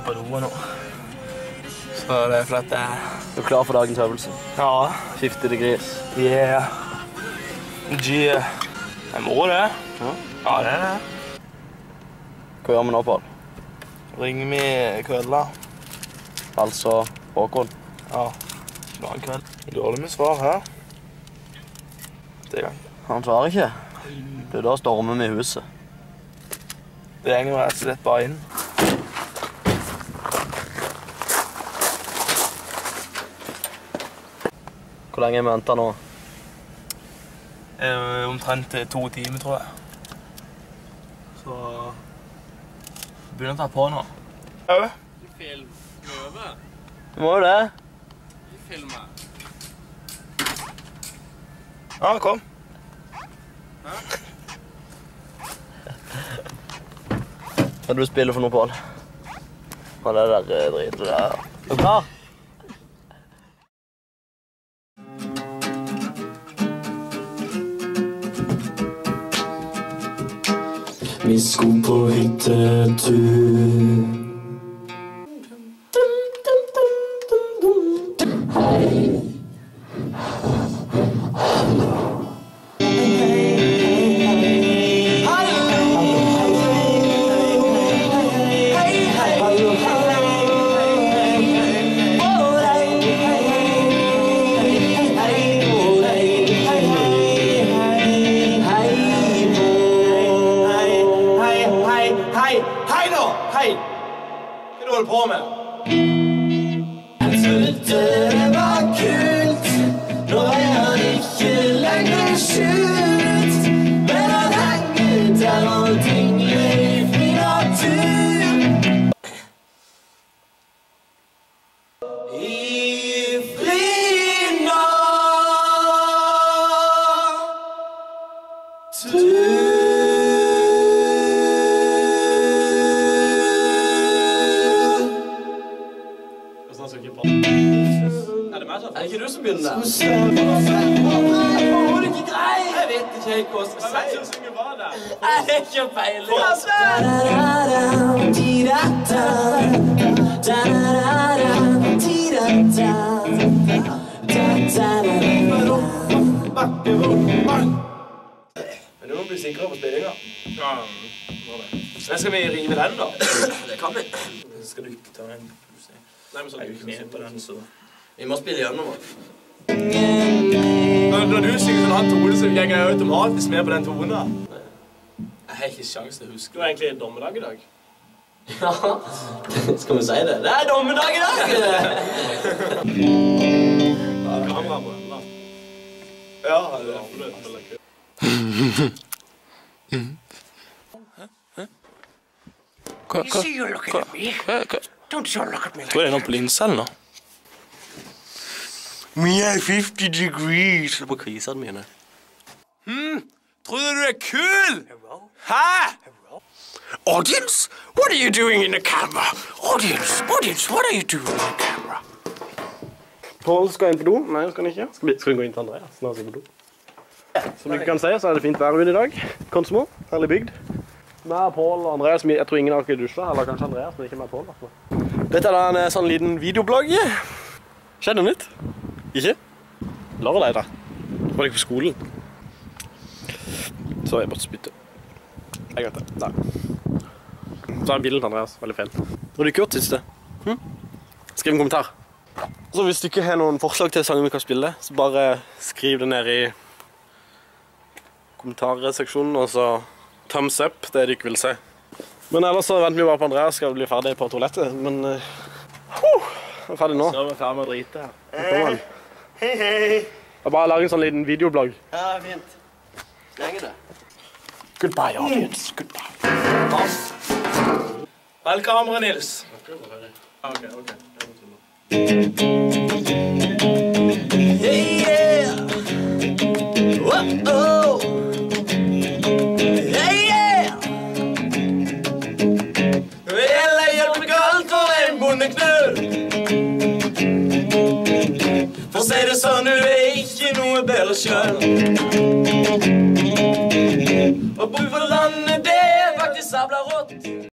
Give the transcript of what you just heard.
på noe nå. Så det er fordi jeg... Du er klar for dagens øvelse? Ja. 50 degrees? Yeah. Jeg må det. Ja. Ja, det er det. Hva gjør vi nå, Paul? Ringer vi kølla. Altså Håkon? Ja, ikke noe køll. Dårlig med svar her. Det gang. Han svarer ikke. Det er da stormer vi i huset. Det går rett og slett bare inn. Hvor lenge har vi ventet nå? Omtrent 2 timer, tror jeg. Så... begynner å ta på nå. Ja. Du filmer. Du må jo det. Du filmer. Ja, kom. Hva du spiller for noe, Paul? Hva er det der dritet der? Er du klar? Vi skulle på hyttetur. Hei nå! Hei! Hva du holder på med? Jeg trodde det var kult. Nå er han ikke lenger skjult. Men han henger der og dingler i fri natur. I fri natur. Er det ikke du som begynner der? Hvor er det ikke grei? Jeg vet ikke helt hva jeg skal si. Hvem som synger hva der? Jeg har ikke peiling. Men du må bli sikrere på spillinga. Ja, men skal vi rive den da? Det kan vi. Skal du ikke ta en pus? Nei, men så er du ikke med på den, så... Vi må spille gjennom det. Når du synger sånn han tone, så gjenger jeg automatisk med på den tonen. Jeg har ikke sjans til å huske. Det var egentlig en dommedag i dag. Ja, skal vi si det? Det er dommedag i dag! Kamera på den da. Ja, det er det. Hva? Tror du det er noe på linsen nå? Vi er 50 degrees. Det er på krisene mine. Tror du er kul? Hæ? Audience? What are you doing in the camera? Audience, what are you doing in the camera? Paul skal inn på do. Nei, skal han ikke. Skal vi gå inn til Andreas når han skal på do? Som dere kan se, så er det fint vær ute i dag. Konsmo, herlig bygd. Med Paul og Andreas, jeg tror ingen av dere dusjer, eller kanskje Andreas, men ikke med Paul. Dette er da en sånn liten videoblogg. Skjedde noe nytt? Ikke? Lørdag da. Var det ikke på skolen? Så jeg måtte spytte. Jeg vet det. Nei. Så er bilden til Andreas, veldig feil. Hva har du gjort siste? Skriv en kommentar. Så hvis du ikke har noen forslag til sanger vi kan spille, så bare skriv det ned i kommentarseksjonen, og så thumbs up, det du ikke vil se. Men ellers så venter vi bare på Andreas, skal bli ferdig på toalettet, men... jeg er ferdig nå. Så er vi ferdig med å drite her. Hei, hei. Jeg bare lager en sånn liten videoblogg. Ja, fint. Lenger det. Goodbye, audience. Goodbye. Vel kamera, Nils. Ok. Hey, yeah. Whoa-oh. Hey, yeah. Vel, jeg hjelper galt for en bondeknøl. For å si det sånn, du er ikke noe bedre selv. Og bo for landet, det er faktisk sabla rått.